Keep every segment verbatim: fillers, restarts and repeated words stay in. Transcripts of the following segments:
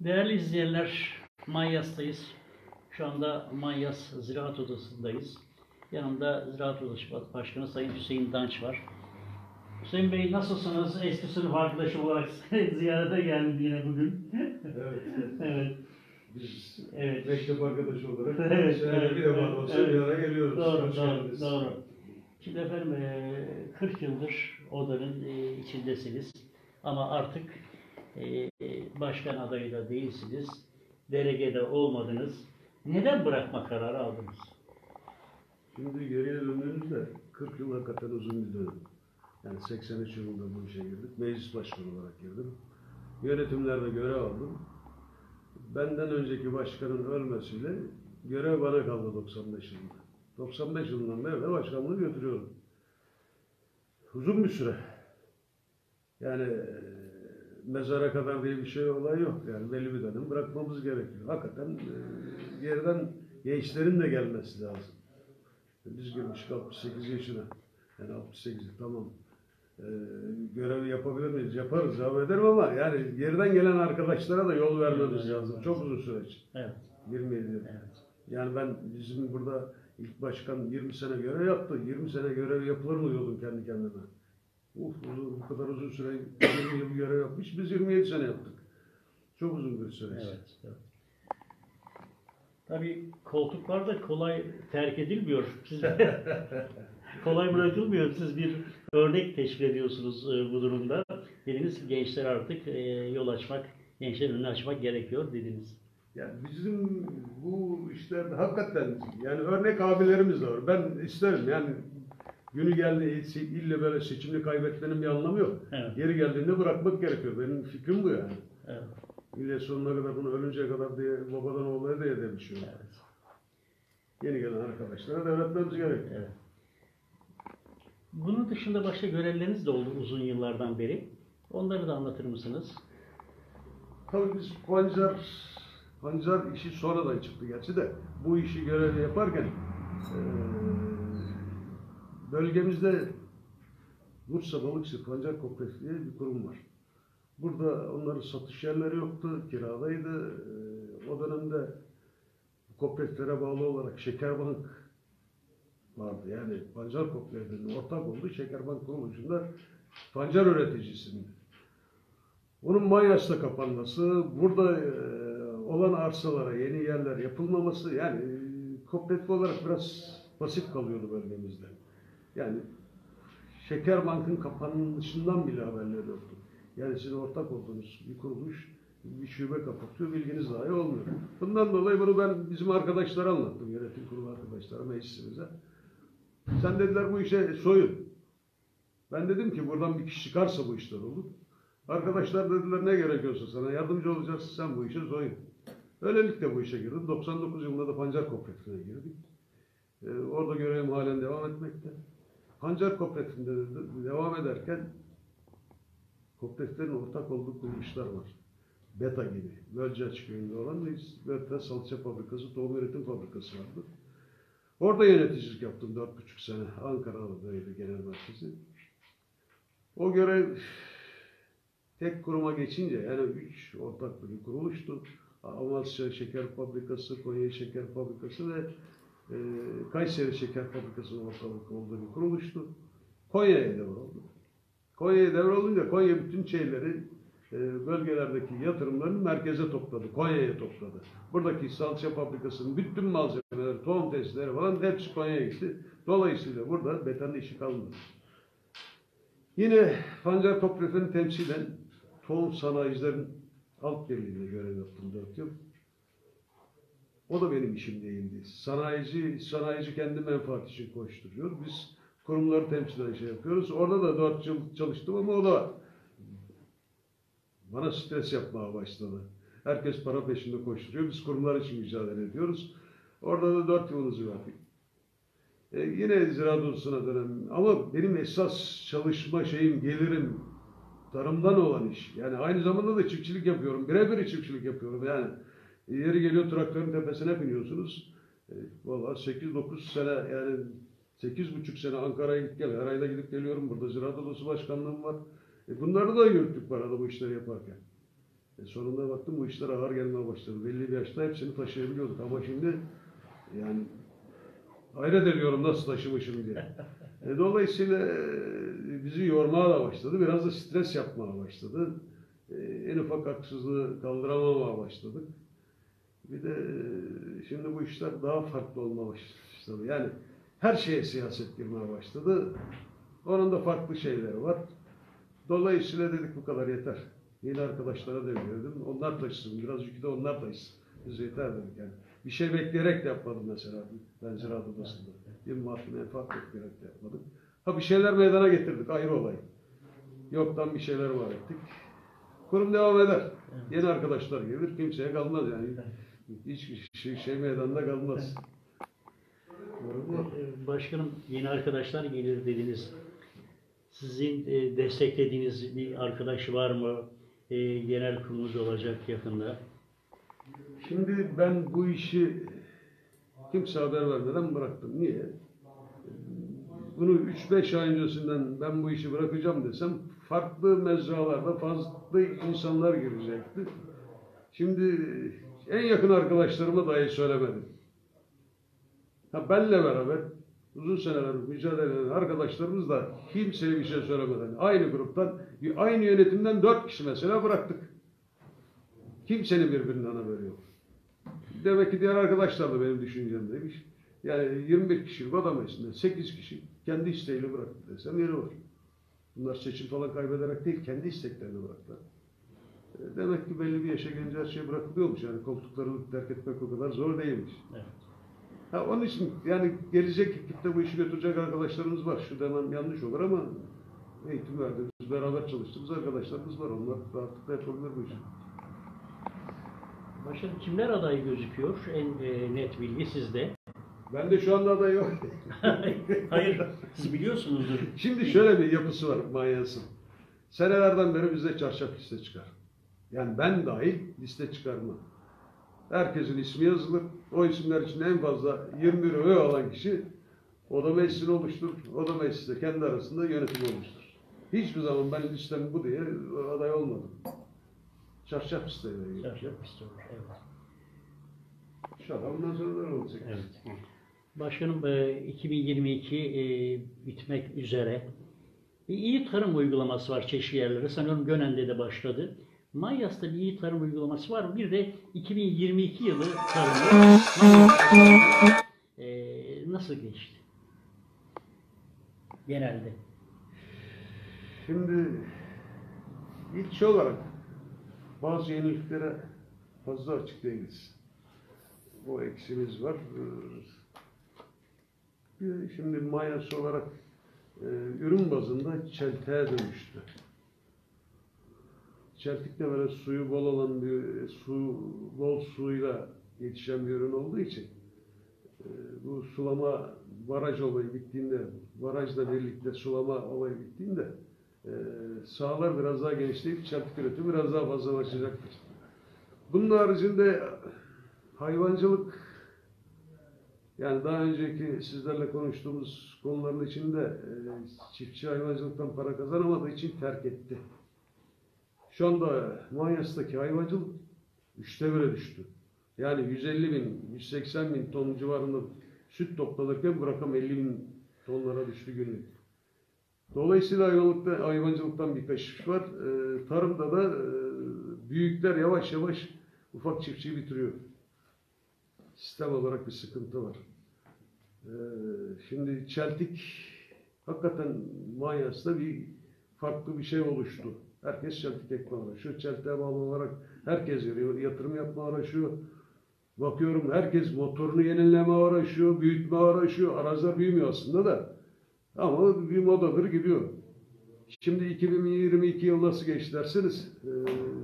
Değerli izleyenler, Manyas'tayız. Şu anda Manyas Ziraat Odası'ndayız. Yanımda Ziraat Odası Başkanı Sayın Hüseyin Danç var. Hüseyin Bey, nasılsınız? Eski sınıf arkadaşı olarak ziyarete geldim yine bugün. Evet. Evet. Biz Evet. mektep arkadaşı olarak Evet, senede evet, bir defa evet, olsa evet. bir ara geliyoruz. Doğru, Hoş doğru, geldiniz. doğru. Şimdi efendim kırk yıldır odanın içindesiniz. Ama artık başkan adayı da değilsiniz. Delegede olmadınız. Neden bırakma kararı aldınız? Şimdi geriye döndüğümüzde kırk yıl hakikaten uzun bir dönem. Yani seksen üç yılında bu işe girdik. Meclis başkanı olarak girdim. Yönetimlerde görev aldım. Benden önceki başkanın ölmesiyle görev bana kaldı doksan beş yılında. doksan beş yılından beri de başkanlığı götürüyorum. Uzun bir süre. Yani mezara kadar diye bir şey olay yok. Yani belli bir dönem bırakmamız gerekiyor. Hakikaten e, yerden gençlerin de gelmesi lazım. Biz girmiştik altmış sekiz yaşına. Yani altmış sekiz tamam. E, görevi yapabilir miyiz? Yaparız, devam ederim ama yani yerden gelen arkadaşlara da yol vermemiz lazım. Çok uzun süreç. Evet. yirmi yedi. Evet. Yani ben bizim burada ilk başkan yirmi sene görev yaptı. yirmi sene görev yapılır mı diyordum kendi kendime. Uf, uzun, bu kadar uzun süre yirmi yıl görev yapmış. Biz yirmi yedi sene yaptık. Çok uzun bir süreç. Evet, evet. Tabii koltuklar da kolay terk edilmiyor. Siz kolay bırakılmıyor. Siz bir örnek teşkil ediyorsunuz bu durumda. Dediniz gençler artık yol açmak, gençler önünü açmak gerekiyor dediniz. Yani bizim bu işlerde hakikaten yani örnek abilerimiz de var. Ben isterim yani günü geldi ille böyle seçimini kaybetmenin bir anlamı yok. Evet. Yeri geldiğinde bırakmak gerekiyor. Benim fikrim bu yani. Evet. İlle sonuna kadar bunu ölünceye kadar diye babadan oğlaya diye demişim. Evet. Yeni gelen arkadaşlara devretmemiz gerekiyor. Evet. Bunun dışında başka görevleriniz de oldu uzun yıllardan beri. Onları da anlatır mısınız? Tabii biz pancar, pancar işi sonradan çıktı gerçi de bu işi görevi yaparken e, bölgemizde Bursa Balıkçı Pancar Kooperatifi diye bir kurum var. Burada onların satış yerleri yoktu, kiradaydı. E, o dönemde kooperatiflere bağlı olarak Şekerbank vardı. Yani pancar kooperatifinin ortak olduğu Şekerbank kuruluşunda pancar üreticisinin. Onun Manyas'ta kapanması, burada e, olan arsalara yeni yerler yapılmaması, yani e, kooperatif olarak biraz pasif kalıyordu bölgemizde. Yani Şekerbank'ın kapanışından bile haberleri yoktu. Yani sizin ortak olduğunuz bir kuruluş, bir şube kapatıyor, bilginiz dahi olmuyor. Bundan dolayı bunu ben bizim arkadaşlara anlattım, yönetim kurulu arkadaşlara, meclisimize. Sen dediler bu işe soyun. Ben dedim ki buradan bir kişi çıkarsa bu işler olur. Arkadaşlar dediler ne gerekiyorsa sana yardımcı olacağız, sen bu işe soyun. Öylelikle bu işe girdim. doksan dokuz yılında da Pancar Kooperatifine girdik. Ee, orada görevim halen devam etmekte. Pancar Kooperatifinde de devam ederken kooperatiflerin ortak olduğu kuruluşlar var. Beta gibi. Mölcaç köyünde olan Beta Salça Fabrikası, Tohum Üretim Fabrikası vardı. Orada yöneticilik yaptım dört buçuk sene. Ankara'daydı genel merkezi. O görev tek kuruma geçince, yani üç ortaklı bir kuruluştu. Amasya Şeker Fabrikası, Konya Şeker Fabrikası ve e, Kayseri Şeker Fabrikası'nın ortaklı olduğu bir kuruluştu. Konya'ya devroldu. Konya'ya devrolunca Konya bütün şeyleri, e, bölgelerdeki yatırımlarını merkeze topladı, Konya'ya topladı. Buradaki salça fabrikasının bütün malzemeleri, tohum testleri falan hepsi Konya'ya gitti. Dolayısıyla burada Beta'nın işi kalmadı. Yine Pancar Kooperatifini temsilen Tohum Sanayicilerin Alt Birliği'nde görev yaptım dört yıl. O da benim işim değildi. Sanayici, sanayici kendi menfaat için koşturuyor. Biz kurumları temsilen şey yapıyoruz. Orada da dört yıl çalıştım ama o da bana stres yapmaya başladı. Herkes para peşinde koşturuyor. Biz kurumlar için mücadele ediyoruz. Orada da dört yılımızı verdik. Ee, yine Ziraat Odası'na dönem. Ama benim esas çalışma şeyim, gelirim tarımdan olan iş. Yani aynı zamanda da çiftçilik yapıyorum. Birebir çiftçilik yapıyorum. Yani yeri geliyor traktörün tepesine biniyorsunuz. E, vallahi sekiz dokuz sene, yani sekiz buçuk sene Ankara'ya gidip gel. Her ayda gidip geliyorum. Burada Ziraat Odası Başkanlığım var. E, bunları da yürüttük bu arada bu işleri yaparken. E sonunda baktım bu işler ağır gelmeye başladı. Belli bir yaşta hepsini taşıyabiliyorduk ama şimdi yani hayret ediyorum nasıl taşımışım diye. E, dolayısıyla e, bizi yormaya da başladı. Biraz da stres yapmaya başladı. E, en ufak haksızlığı kaldıramamaya başladık. Bir de e, şimdi bu işler daha farklı olmaya başladı. Yani her şeye siyaset girmeye başladı. Onun da farklı şeyleri var. Dolayısıyla dedik bu kadar yeter. Yeni arkadaşlara devriyordum. Onlar taşısın. Biraz yükü de onlar taşısın. Biz yeter dedik yani. Bir şey bekleyerek de yapmadım mesela. Ben Ziraat Odası'nda. Bir maddi menfaat bekleyerek de yapmadık. Ha bir şeyler meydana getirdik. Ayrı olay. Yoktan bir şeyler var ettik. Kurum devam eder. Evet. Yeni arkadaşlar gelir. Kimseye kalmaz yani. Hiç şey, şey meydanda kalmaz. Başkanım yeni arkadaşlar gelir dediniz. Sizin e, desteklediğiniz bir arkadaş var mı? E, genel kurulumuz olacak yakında. Şimdi ben bu işi kimse haber vermeden bıraktım. Niye? Bunu üç beş ay öncesinden ben bu işi bırakacağım desem farklı mecralarda farklı insanlar girecekti. Şimdi en yakın arkadaşlarıma dahi söylemedim. Ha benle beraber uzun seneler mücadele eden arkadaşlarımız da kimseye bir şey söylemeden aynı gruptan, aynı yönetimden dört kişi mesela bıraktık. Kimsenin birbirinden haberi yok. Demek ki diğer arkadaşlar da benim düşüncemdeymiş. Yani yirmi bir kişilik oda meclisinde sekiz kişi kendi isteğiyle bıraktı desem yeri var. Bunlar seçim falan kaybederek değil, kendi isteklerini bıraktılar. Demek ki belli bir yaşa gelince her şey bırakılıyormuş. Yani koltukları terk etmek o kadar zor değilmiş. Evet. Ha, onun için yani gelecek ekipte bu işi götürecek arkadaşlarımız var. Şu demem yanlış olur ama eğitim verdiğimiz, beraber çalıştığımız arkadaşlarımız var. Onlar rahatlıkla yapabilir bu işi. Başkanım kimler aday gözüküyor? En e, net bilgi sizde. Ben de şu anda aday yok. Hayır, siz biliyorsunuzdur. Şimdi şöyle bir yapısı var manyasın. Senelerden beri bize çarşaf liste çıkar. Yani ben dahil liste çıkarma. Herkesin ismi yazılır. O isimler içinde en fazla yirmi bir oy alan kişi oda meclisini oluşturur. Oda meclisi de kendi arasında yönetim oluşturur. Hiçbir zaman ben listem bu diye aday olmadım. Çarşaf listeyle. Çarşaf liste olur, evet. İnşallah ondan sonra da olacak. Evet. Başkanım iki bin yirmi iki bitmek üzere. Bir iyi tarım uygulaması var çeşitli yerlere. Sanıyorum Gönen'de de başladı. Manyas'ta bir iyi tarım uygulaması var. Bir de iki bin yirmi iki yılı tarımı e, nasıl geçti? Genelde. Şimdi ilçe olarak bazı yeniliklere fazla açık değiliz. O eksimiz var. Şimdi Manyas olarak e, ürün bazında çeltiğe dönüştü. Çeltikte böyle suyu bol olan bir su, bol suyla yetişen bir ürün olduğu için e, bu sulama baraj olayı bittiğinde, barajla birlikte sulama olayı bittiğinde e, sahalar biraz daha genişleyip çeltik üretimi biraz daha fazlalaşacaktır. Bunun haricinde hayvancılık, yani daha önceki sizlerle konuştuğumuz konuların içinde e, çiftçi hayvancılıktan para kazanamadığı için terk etti. Şu anda Manyas'taki hayvancılık üçte bire düştü. Yani yüz elli bin, yüz seksen bin ton civarında süt toplanırken bu rakam elli bin tonlara düştü günlük. Dolayısıyla hayvancılıkta, hayvancılıktan bir kaçış var. E, tarımda da e, büyükler yavaş yavaş ufak çiftçiyi bitiriyor. Sistem olarak bir sıkıntı var. E, şimdi çeltik hakikaten Manyas'ta bir farklı bir şey oluştu. Herkes çeltik ekme uğraşıyor. Çeltiğe bağlı olarak herkes yatırım yapma uğraşıyor. Bakıyorum herkes motorunu yenileme uğraşıyor, büyütme uğraşıyor. Araziler büyümüyor aslında da. Ama bir modadır gidiyor. Şimdi iki bin yirmi iki yıl nasıl geçti derseniz e,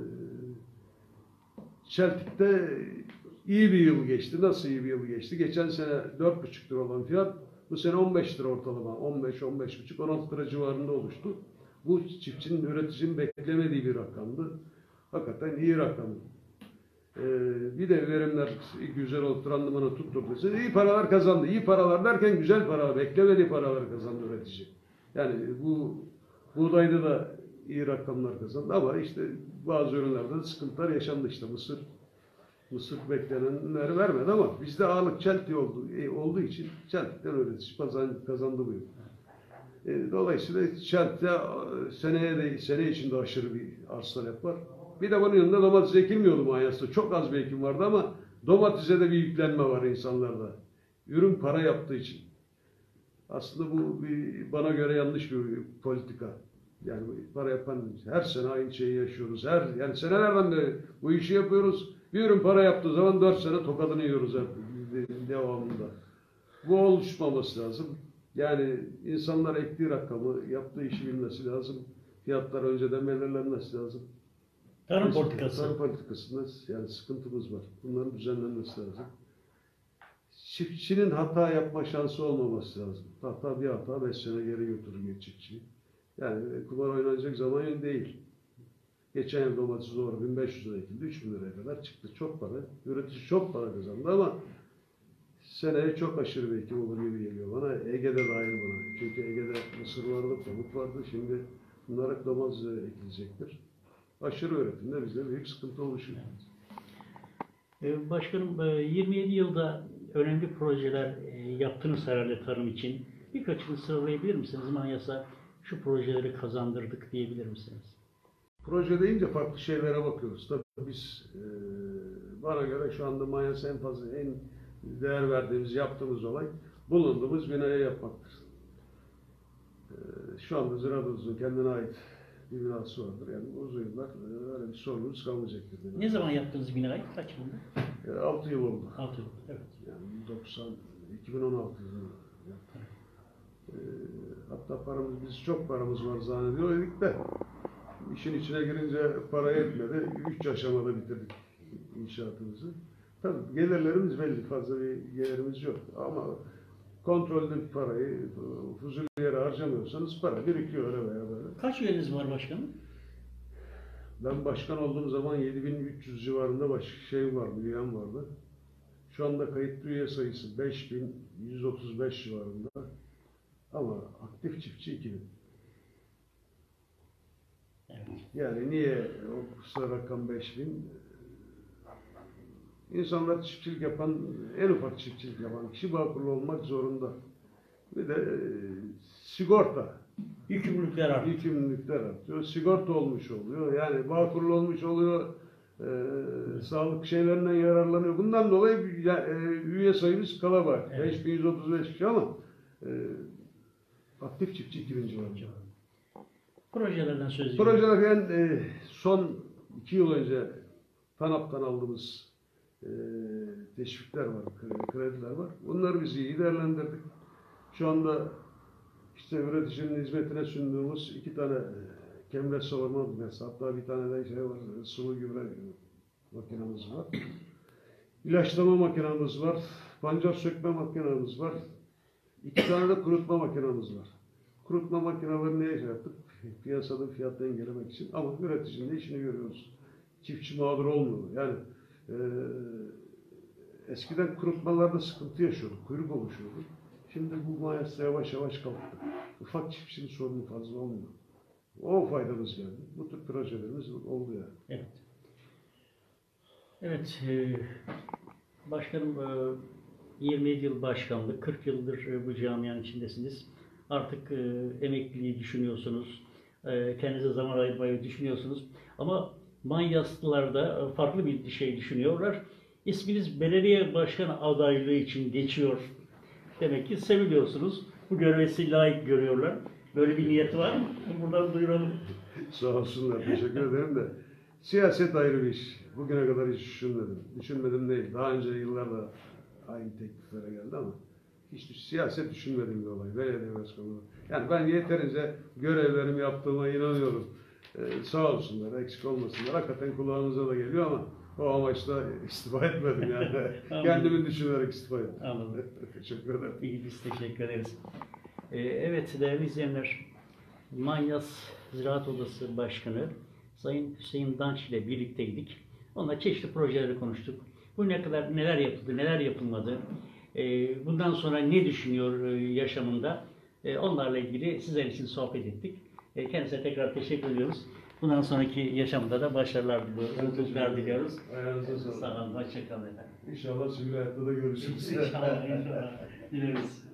çeltikte iyi bir yıl geçti. Nasıl iyi bir yıl geçti? Geçen sene dört buçuk lira olan fiyat bu sene on beş lira ortalama. on beş, on beş buçuk, on altı lira civarında oluştu. Bu çiftçinin, üreticinin beklemediği bir rakamdı. Hakikaten iyi rakam. Ee, bir de verimler güzel olup randımanı tutturdu. İyi paralar kazandı. İyi paralar derken güzel paralar, beklemediği paralar kazandı üretici. Yani bu buğdayda da iyi rakamlar kazandı ama işte bazı ürünlerde de sıkıntılar yaşandı işte mısır. Mısır beklenenleri vermedi ama bizde ağırlık Çeltik olduğu, e, olduğu için Çeltik'ten üretici kazan, kazandı bu yıl. E, dolayısıyla Çeltik'te e, seneye de sene içinde aşırı bir arz talep var. Bir de bunun yanında domates ekilmiyordu Manyas'ta. Çok az bir ekim vardı ama domatese de bir yüklenme var insanlarda. Ürün para yaptığı için. Aslında bu bir, bana göre yanlış bir politika. Yani para yapan her sene aynı şeyi yaşıyoruz. Her yani senelerden beri bu işi yapıyoruz. Bir ürün para yaptığı zaman dört sene tokadını yiyoruz hep devamında. Bu oluşmaması lazım. Yani insanlar ektiği rakamı, yaptığı işi bilmesi lazım. Fiyatlar önceden belirlenmesi lazım. Tarım politikası. Tarım politikasında yani sıkıntımız var. Bunların düzenlenmesi lazım. Çiftçinin hata yapma şansı olmaması lazım. Hata bir hata beş sene geri götürür çiftçiyi. Yani kumar oynanacak zaman değil. Geçen yıl domates doğru bin beş yüz lira ekildi, üç bin liraya kadar çıktı. Çok para. Üretici çok para kazandı ama seneye çok aşırı bir ekim olur gibi geliyor bana. Ege'de dahil buna. Çünkü Ege'de mısır vardı, pamuk vardı. Şimdi bunlar domates ekilecektir. Aşırı üretimde bize büyük sıkıntı oluşuyor. Ee, Başkanım, e, yirmi yedi yılda önemli projeler e, yaptınız herhalde tarım için. Birkaçını sıralayabilir misiniz? Manyas'a şu projeleri kazandırdık diyebilir misiniz? Proje deyince farklı şeylere bakıyoruz. Tabii biz e, bana göre şu anda Manyas'a en fazla en değer verdiğimiz, yaptığımız olay bulunduğumuz binayı yapmaktır. E, şu anda Ziraat Odası'nın kendine ait bir binası vardır. Yani uzun yıllar e, öyle bir sorunumuz kalmayacaktır. Binası. Ne zaman yaptınız binayı? Kaç yılında? E, altı yıl oldu. altı yıl, evet. Yani doksan, iki bin on altı yılında yaptık. E, hatta paramız, biz çok paramız var zannediyor idik de İşin içine girince para yetmedi. Üç aşamada bitirdik inşaatımızı. Tabii gelirlerimiz belli. Fazla bir gelirimiz yok. Ama kontrollü parayı fuzuli yere harcamıyorsanız para birikiyor öyle veya böyle. Kaç üyeniz var başkanım? Ben başkan olduğum zaman yedi bin üç yüz civarında baş şey vardı, üyem vardı. Şu anda kayıtlı üye sayısı beş bin yüz otuz beş civarında. Ama aktif çiftçi iki bin. Evet. Yani niye o kısa rakam beş bin? İnsanlar çiftçilik yapan, en ufak çiftçilik yapan kişi Bağkurlu olmak zorunda. Bir de e, sigorta. Yükümlülükler artık. Yükümlülükler artıyor. Sigorta olmuş oluyor. Yani Bağkurlu olmuş oluyor. E, sağlık şeylerinden yararlanıyor. Bundan dolayı ya, e, üye sayımız kalabalık. Evet. beş bin yüz otuz beş kişi ama e, aktif çiftçi iki bin civarında. Projelerden söz ediyorum. Projeler yani e, son iki yıl önce TANAP'tan aldığımız e, teşvikler var, krediler var. Bunları biz iyi değerlendirdik. Şu anda işte üreticinin hizmetine sunduğumuz iki tane e, kemre savurma makinesi, hatta bir tane de şey var, sıvı gübre makinamız var. İlaçlama makinamız var, pancar sökme makinamız var. İki tane de kurutma makinamız var. Kurutma makineleri neye şey yaptık? Piyasada fiyat dengelemek için ama üreticinin de işini görüyoruz. Çiftçi mağdur olmuyor. Yani e, eskiden kurutmalarda sıkıntı yaşıyorduk, kuyruk oluşuyordu. Şimdi bu Manyas'ta yavaş yavaş kalktı. Ufak çiftçinin sorunu fazla olmuyor. O faydamız geldi. Bu tür projelerimiz oldu yani. Evet. Evet, e, başkanım e, yirmi yedi yıl başkanlık, kırk yıldır e, bu camianın içindesiniz. Artık e, emekliliği düşünüyorsunuz, e, kendinize zaman ayırmayı düşünüyorsunuz. Ama Manyaslılar da farklı bir şey düşünüyorlar. İsminiz belediye başkan adaylığı için geçiyor. Demek ki seviliyorsunuz. Bu göreve sizi layık görüyorlar. Böyle bir niyeti var mı? Buradan duyuralım. Sağ olsunlar, teşekkür ederim de. Siyaset ayrı bir iş. Bugüne kadar hiç düşünmedim. Düşünmedim değil. Daha önce yıllarda aynı tekliflere geldi ama hiç siyaset düşünmediğim bir olay. Belediye başkanlığı. Yani ben yeterince görevlerimi yaptığıma inanıyorum. Ee, sağ olsunlar, eksik olmasınlar. Hakikaten kulağımıza da geliyor ama o amaçla istifa etmedim yani. Kendimi düşünerek istifa ettim. Anladım. Teşekkür ederim. İyi, biz teşekkür ederiz. Ee, evet değerli izleyenler, Manyas Ziraat Odası Başkanı Sayın Hüseyin Danç ile birlikteydik. Onunla çeşitli projeleri konuştuk. Bu ne kadar neler yapıldı, neler yapılmadı, ee, bundan sonra ne düşünüyor e, yaşamında, e, onlarla ilgili sizler için sohbet ettik. E, kendisine tekrar teşekkür ediyoruz. Bundan sonraki yaşamında da başarılar diliyoruz, Ben teşekkür mutluluklar ederim. diliyoruz. Ayağınıza sağlık. Sağ olun, hoşçakalın efendim. İnşallah sivil hayatta da görüşürüz. İnşallah, inşallah. Dileriz.